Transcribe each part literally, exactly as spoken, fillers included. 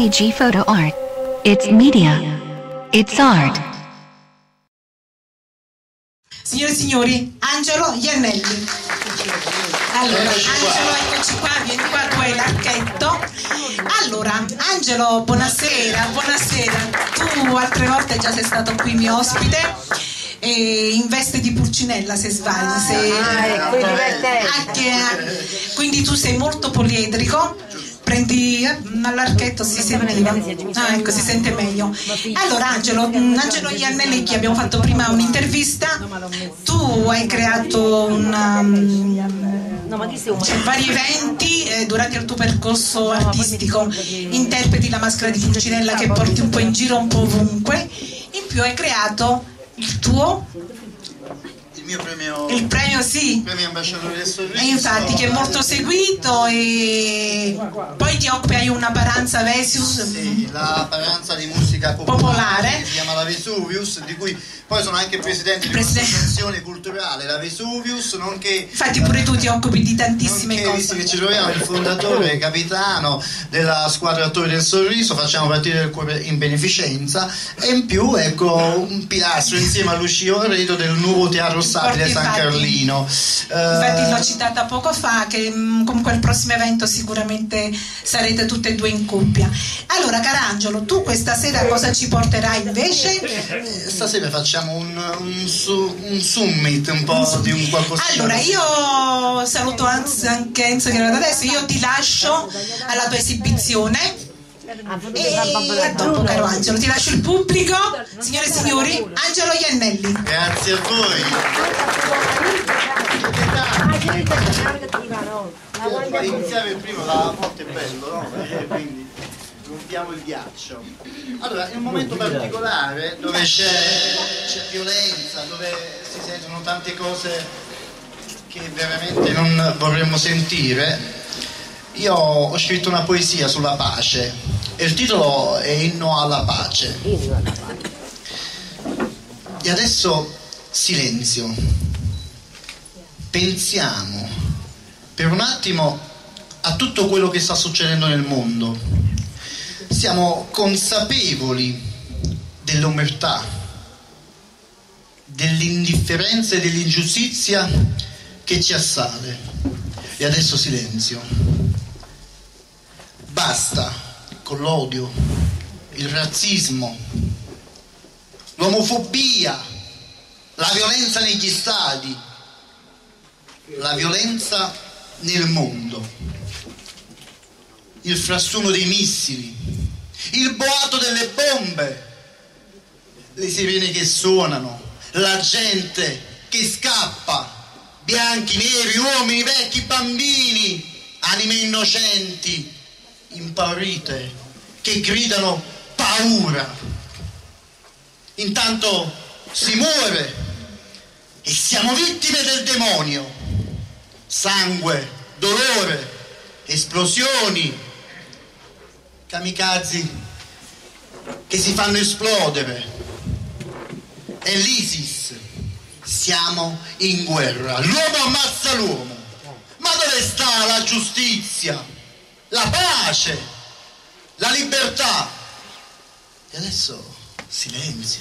J G Photo Art. It's media. It's art. Signore e signori, Angelo Iannelli. Allora, Angelo, eccoci qua, vieni qua, tu hai l'archetto. Allora, Angelo, buonasera, buonasera. Tu altre volte già sei stato qui mio ospite. E in veste di Pulcinella, se sbagli, se... Ah, ecco, anche, quindi tu sei molto poliedrico, prendi all'archetto, si sentiva, ah, ecco, si sente meglio. Allora Angelo, Angelo Iannelli, che abbiamo fatto prima un'intervista, tu hai creato una, cioè, vari eventi eh, durante il tuo percorso artistico, interpreti la maschera di Pulcinella che porti un po' in giro, un po' ovunque, in più hai creato il tuo il mio premio, il premio sì premio ambasciatore del sorriso, e infatti che è molto seguito, e poi ti occupi, hai una Paranza Vesuvius, sì, la Paranza di musica popolare, popolare che si chiama la Vesuvius, di cui poi sono anche presidente di un'associazione culturale, la Vesuvius, nonché infatti pure tu ti occupi di tantissime nonché, cose, visto che ci troviamo, il fondatore e capitano della squadra Attori del Sorriso, facciamo partire il cuore in beneficenza, e in più ecco un pilastro insieme a Lucio Orredo del nuovo Teatro Stabile San infatti, Carlino. Infatti uh, l'ho citata poco fa, che mh, comunque al prossimo evento sicuramente sarete tutte e due in coppia. Allora Carangelo, tu questa sera cosa ci porterai invece? Eh, stasera facciamo un, un, su, un summit, un po' di un qualcosa. Allora io saluto anche Enzo che è arrivato adesso, io ti lascio alla tua esibizione. E a dopo, caro Angelo, ti lascio il pubblico. Signore e signori, Angelo Iannelli. Grazie a voi. Per iniziare il primo, la morte è bello, no? Eh, quindi rompiamo il ghiaccio. Allora, è un momento particolare dove c'è, c'è violenza, dove si sentono tante cose che veramente non vorremmo sentire. Io ho scritto una poesia sulla pace e il titolo è Inno alla pace. E adesso silenzio. Pensiamo per un attimo a tutto quello che sta succedendo nel mondo. Siamo consapevoli dell'omertà, dell'indifferenza e dell'ingiustizia che ci assale. E adesso silenzio. Basta con l'odio, il razzismo, l'omofobia, la violenza negli stadi, la violenza nel mondo, il frastuono dei missili, il boato delle bombe, le sirene che suonano, la gente che scappa, bianchi, neri, uomini, vecchi, bambini, anime innocenti, impaurite, che gridano paura. Intanto si muore e siamo vittime del demonio. Sangue, dolore, esplosioni, kamikaze che si fanno esplodere. È l'ISIS. Siamo in guerra. L'uomo ammazza l'uomo. Ma dove sta la giustizia? La pace, la libertà. E adesso silenzio.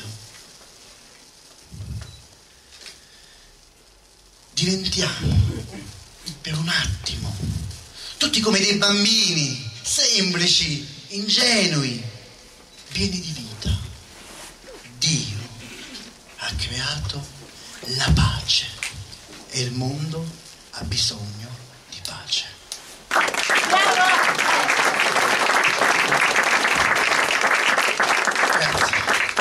Diventiamo per un attimo tutti come dei bambini, semplici, ingenui, pieni di vita. Dio ha creato la pace e il mondo ha bisogno di pace. Grazie.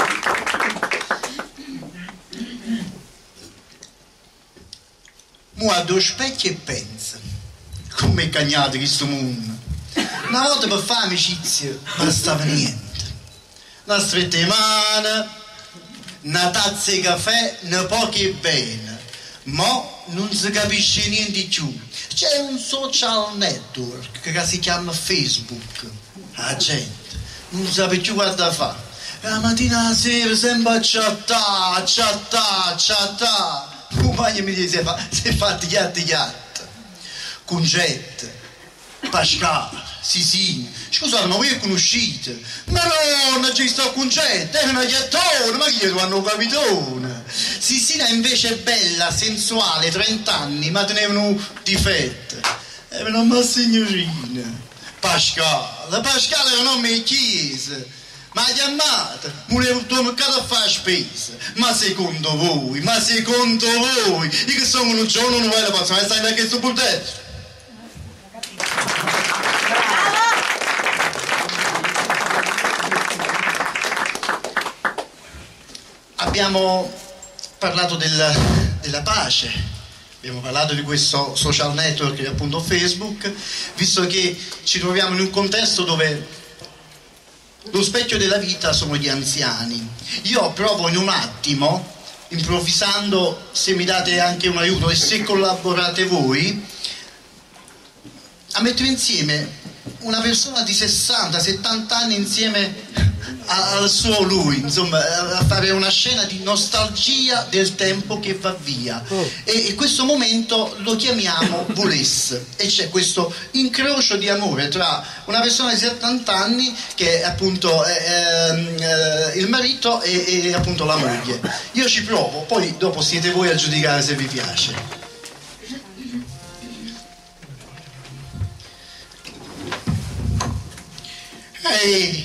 Guardo specchio e penso come cagnate che sto mondo. Una volta per fare amicizia bastava niente, una stretta di mano, una tazza di caffè, una poche bene. Mo non si capisce niente più. C'è un social network che si chiama Facebook. La gente non sa più cosa fa. La mattina alla sera sempre a chattare, chattare, chattare. Il compagno mi dice si è fatto chiatti chiatti. Concetta, Pascal, Sisini, Scusate, ma voi conoscete? Maronna, ci sta il concetto, è una ghiattona, ma chi è un capitone? Sisina invece è bella, sensuale, trenta anni, ma tenevano difetti. Era una ma signorina. Pasquale, Pasquale era un nome di chiesa. Ma chiamate, volevo tornare a fare spesa. Ma secondo voi, ma secondo voi, io che sono un giorno non voglio passare, ma stai da questo bordello? Abbiamo parlato del, della pace, abbiamo parlato di questo social network che è appunto Facebook, visto che ci troviamo in un contesto dove lo specchio della vita sono gli anziani. Io provo in un attimo, improvvisando, se mi date anche un aiuto e se collaborate voi, a mettere insieme una persona di sessanta settanta anni insieme al suo lui, insomma, a fare una scena di nostalgia del tempo che va via. E, e questo momento lo chiamiamo Volesse, e c'è questo incrocio di amore tra una persona di settanta anni che è appunto eh, eh, il marito e, e appunto la moglie. Io ci provo, poi dopo siete voi a giudicare se vi piace. Ehi,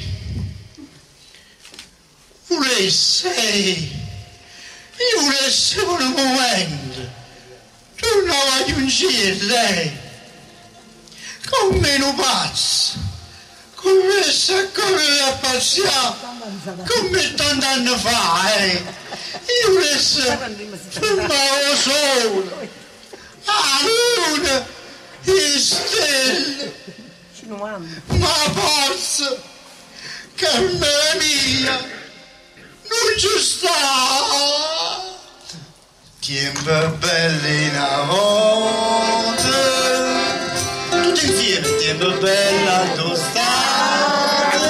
volesse, io volessi per un momento, tornavo a giungere lei, con meno pazzo, corresse a correre a passeare, come tanti anni fa, eh. Io volessi fermare solo, la luna, le stelle, ma forza, Carmela mia, non ci sta. Tempo belli una volta, tutti insieme, tempo bella tostate,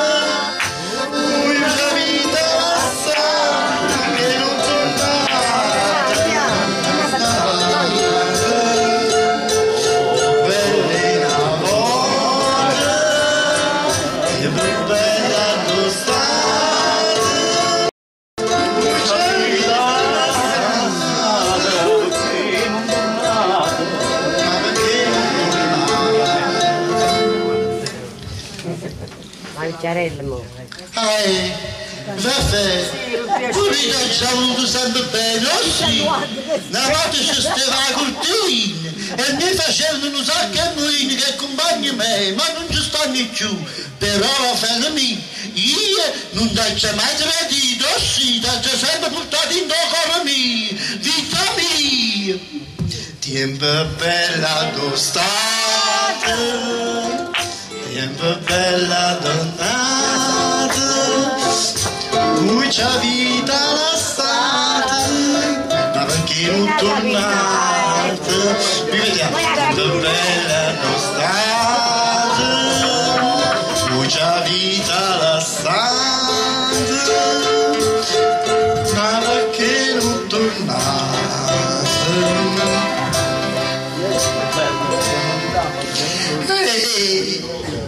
una vita passata che non tornate, belli una volta, tempo bella tostate. Ehi, vabbè, pure ci ha voluto sempre bene, oh sì, una volta ci stava a cortina e mi facevano un sacco a noi che compagni me, ma non ci stanno più, però figlia mia, io non ti ho mai tradito, oh sì, ti ho sempre portato in cuore mio, vita mia. Tempo bella d'estate, tempo bella d'estate, mucha vita lasciata, ma perché non tornate? Rivediamo, tempo bella d'estate, mucha vita lasciata, ma perché non tornate? Ehi,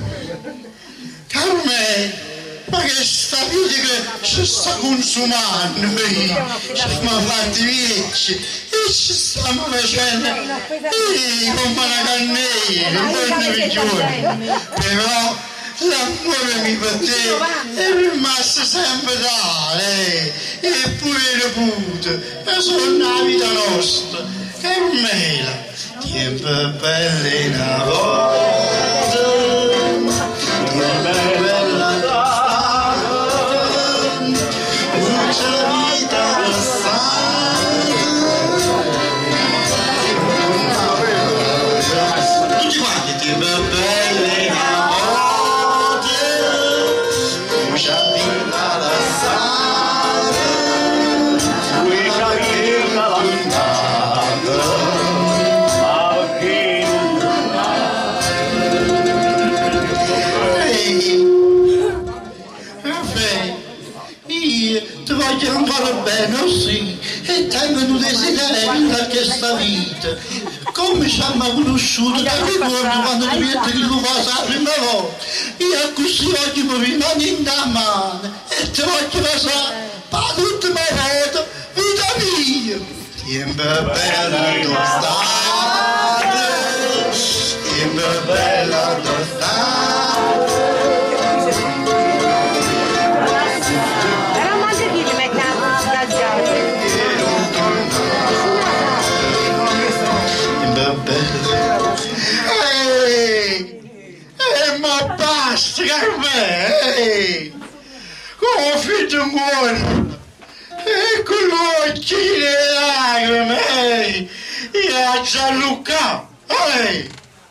Carmen, ma che sta vita che ci sta consumando, mi ha fatti vecchi e ci stiamo facendo ehi, come una cannella, un buon giorno, però l'amore mi per te è rimasto sempre tale, eppure reputo, ma sono la vita nostra, Carmela. Tempo belli una volta, tempo bella d'estate, mucha vita passata. Tutti quanti, tempo belli una volta, mucha vita passata, mucha vita passata. vengono desiderati da questa vita. Come ci hanno conosciuto, ti ricordo quando mi metti che tu fai la prima volta. Io così oggi mi rimane in mano e ti voglio passare per l'ultima volta, vita mia. Tiempo bella tostada, tiempo bella tostada. Però manca chi li mette a scaggiare. Ehi, eh, ma basta Carmè, ehi, come figlio buono, e con l'occhio le lacrime, ehi, io a Gianluca, ehi,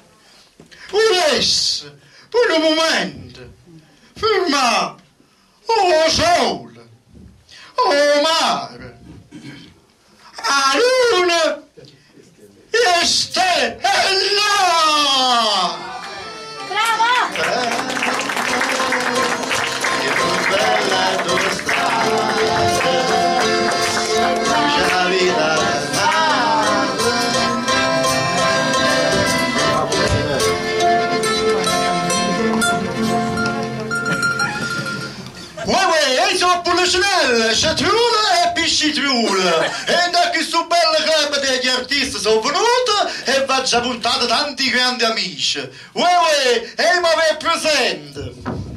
adesso, per un momento, ferma, oh sole, oh mare, a luna, e stella! Bravo! Che bella tua strada, la vita Uè uè, ehi sono Puliscinella, Sciatriula e Piscitriula. E da questo bel club degli artisti sono venuto e vi ho già puntato tanti grandi amici. Uè uè, ehi ma vi presente.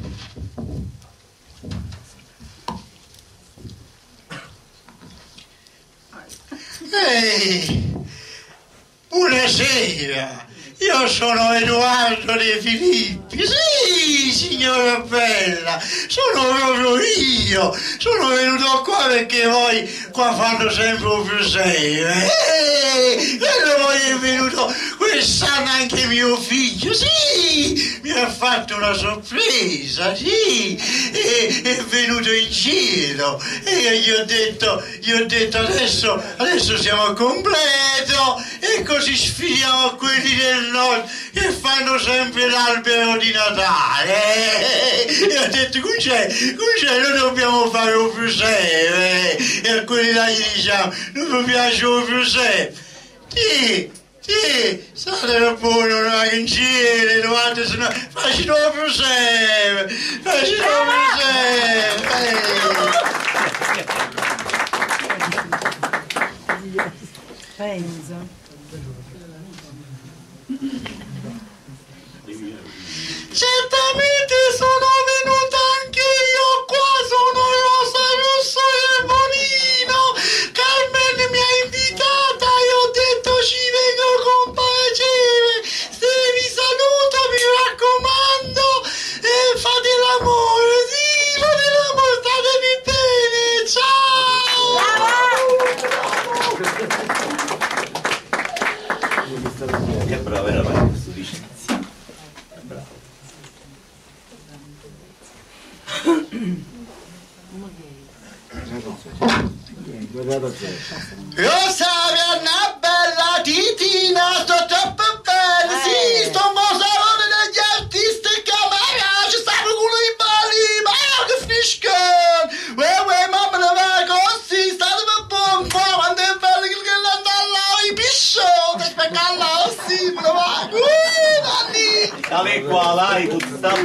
Ehi, buonasera. Io sono Edoardo De Filippi, sì signora bella, sono proprio io, sono venuto qua perché voi qua fanno sempre un piacere, e poi è venuto quest'anno anche mio figlio, sì, mi ha fatto una sorpresa, sì, e, è venuto in giro e gli ho detto, gli ho detto adesso, adesso siamo al completo e così sfidiamo quelli del nord che fanno sempre l'albero di Natale e ho detto qui c'è, qui c'è, noi dobbiamo fare un piacere e a quelli là gli diciamo non mi piace un piacere sì, sì, state buono no, in giro davanti se no facci un piacere facci un piacere Penso. Certamente sono venuta anche io qua, sono Rosa Russo e Bonino. Carmen mi ha invitata e ho detto ci vengo con piacere. Se vi saluto mi raccomando e fate l'amore, sì, fate l'amore, statevi bene, ciao! Che brava era questo dice. Rosaria, una bella titina, sto troppo bene, sì, sto mosavone degli artisti che mi piace, stavo con i balli, ma che fiscone, uè uè, mamma ne va così, state per buon, quando è bello che andare là, i piscioni, aspetta là, sì, me ne va, uh, Nanni! Stavi qua, vai, tu stavi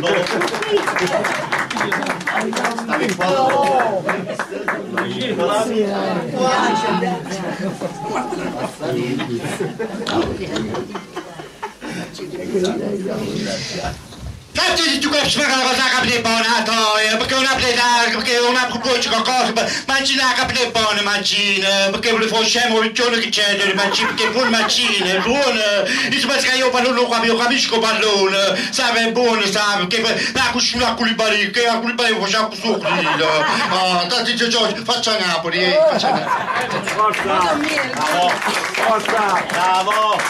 Stavi qua. Tanto di tu che spiega la cosa che è buona, perché una pleda, perché una proposta qualcosa, mangi una capita buona, mancina, perché le fa scemo il giorno che c'è, perché buona mancina, buona, io si pensa che io parlo, io capisco pallone, sa, è buono, sa, perché la cucina a Culibali, che a Culibali facciamo questo grido, ah, tanto di Giorgio, faccia Napoli, eh, faccia Napoli. Forza! Bravo! Forza! Bravo!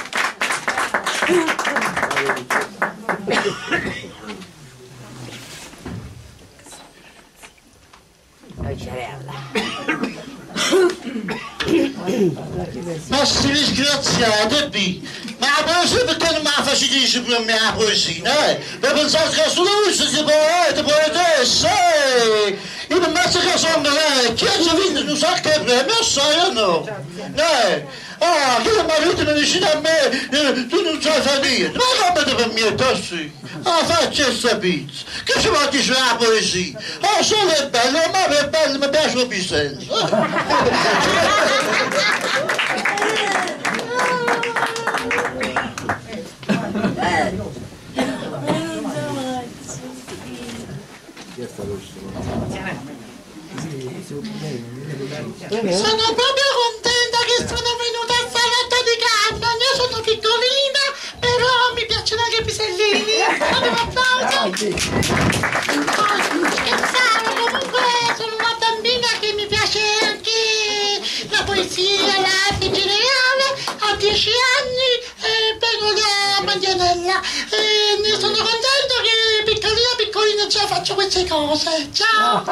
Ma si disgraziate, B, Ma la poesia perché non mi la facilissimo per me la poesia, eh? Per pensare che sulla luce si poeta, poetessa, eh? Io mi penso che sono lei, chi ha già vinto un sacco di premi, assai o no? Eh? Ah, che il marito mi dice a me, eh, tu non sai fare niente, ma come per me è così? Ah, faccia questa pizza, che ci vuoi dire la poesia? Ah, solo è bello, ma è bello, mi piace lo pisello. Sono proprio contenta che sono venuta al salotto di Carmen. Io sono piccolina, però mi piacciono anche i pisellini. Fate un applauso. Scherzavo, comunque sono una bambina che mi piace anche la poesia, l'arte in generale. Ho dieci anni e vengo da Mandianella. E ne sono contento che piccolina piccolina già faccio queste cose. Ciao!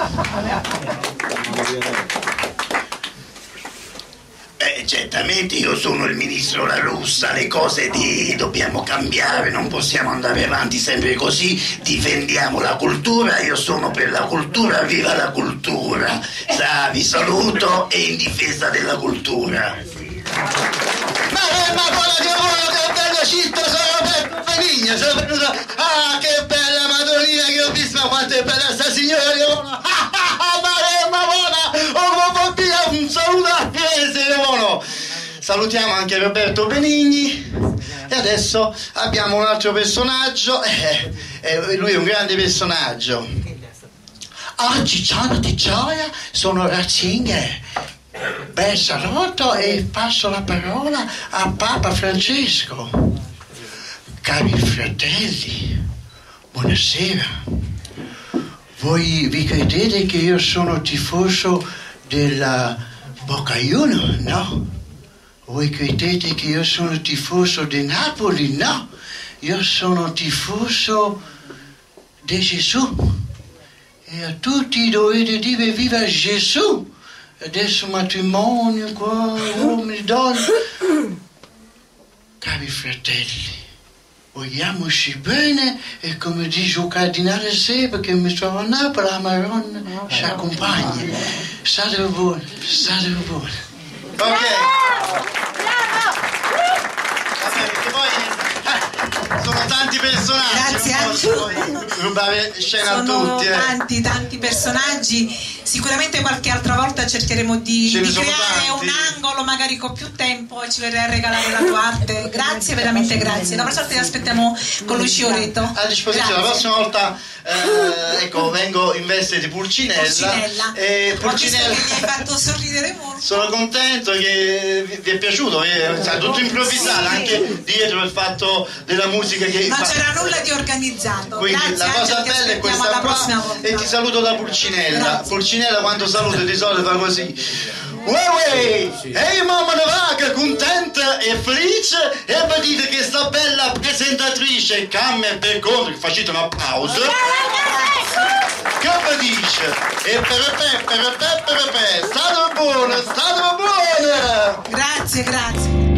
Eh, certamente io sono il ministro La Russa, le cose di... dobbiamo cambiare, non possiamo andare avanti sempre così, difendiamo la cultura, io sono per la cultura, viva la cultura, sa, vi saluto e in difesa della cultura. Ma che ma buona di lavoro, che bella città, sono per famiglia, sono venuta... Ah, che bella Madonnina che ho visto, ma quanto è bella sta signora di lavoro! Ah, ah, ah, ma che ma buona! Oh, un saluto a Fiese, buono! Salutiamo anche Roberto Benigni e adesso abbiamo un altro personaggio, eh, eh, lui è un grande personaggio. Oggi giorno di gioia sono Ratzinger. Bel saluto e passo la parola a Papa Francesco. Cari fratelli, buonasera. Voi vi credete che io sono tifoso della Boca Juniors? No. Voi credete che io sono tifoso di Napoli? No. Io sono tifoso di Gesù. E a tutti dovete dire viva Gesù. Adesso matrimonio, qua, uomini, donne. Cari fratelli, vogliamoci bene e come dice il cardinale Seba che mi trovo a Napoli, la Maronna ci accompagna. State buoni, state buoni. Ok. Perché poi eh, sono tanti personaggi. Grazie non a posso tutti. rubare scena a Sono tutti. Eh. tanti, tanti personaggi. Sicuramente qualche altra volta cercheremo di, Ce ne di sono creare tanti. un angolo magari con più tempo e ci verrai a regalare la tua arte. Grazie, veramente grazie. La prossima volta ti aspettiamo con Lucio Oreto. A disposizione, la prossima volta eh, ecco, vengo in veste di Pulcinella. Pulcinella. E Ho visto Pulcinella. che mi hai fatto sorridere molto. Sono contento che vi, vi è piaciuto, è stato tutto improvvisato, anche dietro il fatto della musica che Non fa- c'era nulla di organizzato. Quindi Grazie, la cosa Angelo, ti bella è aspettiamo questa alla qua prossima volta. e ti saluto da Pulcinella. Grazie. Pulcinella quando saluta di solito fa così. Uè uè, ehi mamma Navaga, contenta e felice e vedete che sta bella presentatrice Cammer per contro, che facete un applauso. Che vi dice? E per per per per per per state buone, state buone. Grazie, grazie.